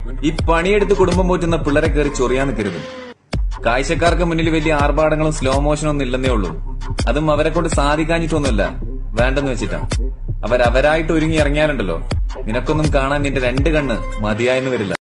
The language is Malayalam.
ഈ പണിയെടുത്ത് കുടുംബം പോറ്റുന്ന പിള്ളേരെ കയറി ചൊറിയാൻ നിൽക്കരുത്. കാഴ്ചക്കാർക്ക് മുന്നിൽ വലിയ ആർഭാടങ്ങളും സ്ലോ മോഷനും ഒന്നും ഇല്ലെന്നേ ഉള്ളൂ. അതും അവരെ കൊണ്ട് സാധിക്കാഞ്ഞിട്ടൊന്നുമല്ല, വേണ്ടെന്ന് വെച്ചിട്ടാ. അവരായിട്ട് ഒരുങ്ങി ഇറങ്ങിയാലുണ്ടല്ലോ, നിനക്കൊന്നും കാണാൻ നിന്റെ രണ്ട് കണ്ണ് മതിയായെന്ന് വരില്ല.